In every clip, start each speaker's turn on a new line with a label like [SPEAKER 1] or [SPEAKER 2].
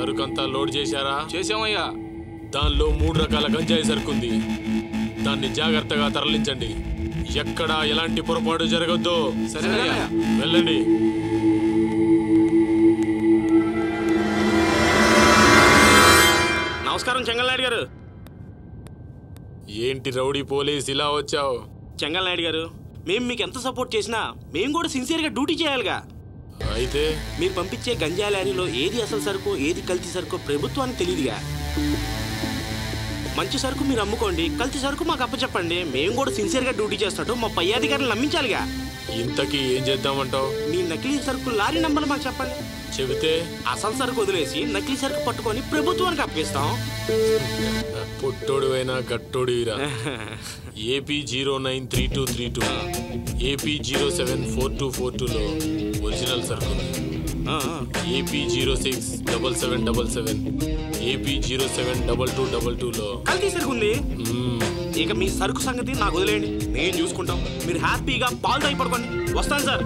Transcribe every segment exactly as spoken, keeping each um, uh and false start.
[SPEAKER 1] సరుకంతా load చేశారా?
[SPEAKER 2] చేసామయ్యా.
[SPEAKER 1] దానిలో మూడు రకాల గంజాయి సరుకుంది. దాన్ని జాగ్రత్తగా తరలించండి. ఎక్కడా ఎలాంటి పొరపాటు జరగొద్దు.
[SPEAKER 2] సరేనయ్యా,
[SPEAKER 1] వెళ్ళండి.
[SPEAKER 3] నమస్కారం చెంగల్ నాయుడు గారు.
[SPEAKER 1] ఏంటి రౌడీ పోలీస్ ఇలా వచ్చావు?
[SPEAKER 3] చెంగల్ నాయుడు గారు, మేము మీకు ఎంత సపోర్ట్ చేసినా మేము కూడా సిన్సియర్గా డ్యూటీ చేయాలిగా.
[SPEAKER 1] అయితే
[SPEAKER 3] మీరు పంపించే గంజా లారీలో ఏది అసలు సరుకు ఏది కల్తీ సరుకు ప్రభుత్వానికి తెలియదుగా. మంచి సరుకు మీరు అమ్ముకోండి, కల్తీ సరుకు మాకు అప్పచెప్పండి. మేము కూడా సిన్సియర్గా డ్యూటీ చేస్తాడు మా పై అధికారులు నమ్మించాలిగా.
[SPEAKER 1] ఇంతకీ ఏం చేద్దామంటావు?
[SPEAKER 3] మీ నకిలీ సరుకు లారీ నంబర్లు మాకు చెప్పండి.
[SPEAKER 1] చెబితే
[SPEAKER 3] అసలు సరుకు వదిలేసి నకిలీ సరుకు పట్టుకొని ప్రభుత్వానికి అప్పగిస్తాం.
[SPEAKER 1] పొట్టోడువైనా గట్టోడివిరా. AP zero nine three two three two AP zero seven four two four టూలో ఒరిజినల్ సరుకు, AP zero six double seven double seven AP zero seven double two double టూలో
[SPEAKER 3] కల్తీ సరుకు ఉంది. ఇక మీ సరుకు సంగతి నాకు వదిలేయండి, నేను చూసుకుంటాం. మీరు హ్యాపీగా పాలు తాగి పడుకోండి. వస్తాను సార్.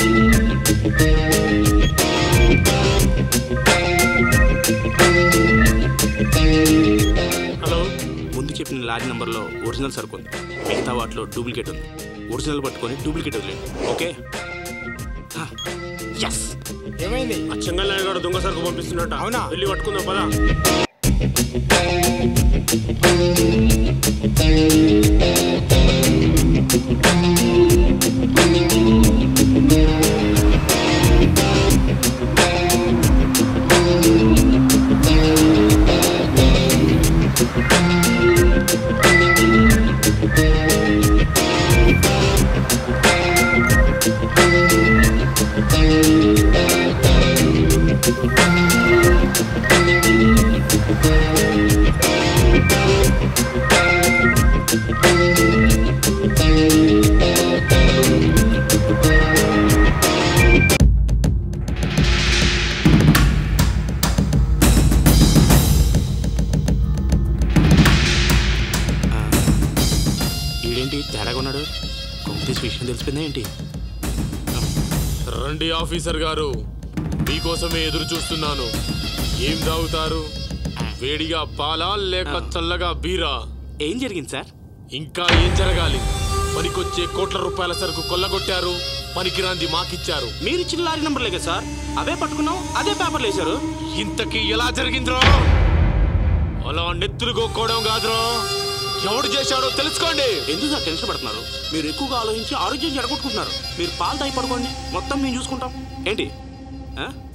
[SPEAKER 1] హలో.
[SPEAKER 3] ముందు చెప్పిన లారీ నెంబర్లో ఒరిజినల్ సరుకు ఉంది, మిగతా వాటిలో డూప్లికేట్ ఉంది. ఒరిజినల్ పట్టుకొని డూప్లికేట్ వదిలేండి. ఓకే.
[SPEAKER 2] ఏమైంది?
[SPEAKER 3] ఆ చెంగల్ నాయుడు గారు దొంగ సరుకు పంపిస్తున్నట్ట.
[SPEAKER 2] అవునా?
[SPEAKER 3] వెళ్ళి పట్టుకుందాం పదా. తెలిసిపోయిందా ఏంటి?
[SPEAKER 1] రండి ఆఫీసర్ గారు, మీకోసమే ఎదురు చూస్తున్నాను. ఏం తాగుతారు? వేడిగా పాలా లేక చల్లగా బీరా?
[SPEAKER 3] ఏం జరిగింది సార్?
[SPEAKER 1] ఇంకా ఏం జరగాలి? పనికొచ్చే కోట్ల రూపాయల సరుకు కొల్లగొట్టారు, పనికిరాంది మాకిచ్చారు.
[SPEAKER 3] మీరిచ్చిన లారీ నంబర్ లేక సార్, అవే పట్టుకున్నాం, అదే పేపర్లు వేశారు.
[SPEAKER 1] ఇంతకీ ఎలా జరిగిందిరో? అలా నెత్తులు గోక్కోవడం కాదురో, ఎవడు చేశాడో తెలుసుకోండి.
[SPEAKER 3] ఎందుకు సార్ టెన్షన్ పడుతున్నారు? మీరు ఎక్కువగా ఆలోచించి ఆరోగ్యం చెడగొట్టుకుంటున్నారు. మీరు పాలు తాగి పడుకోండి, మొత్తం మేము చూసుకుంటాం. ఏంటి?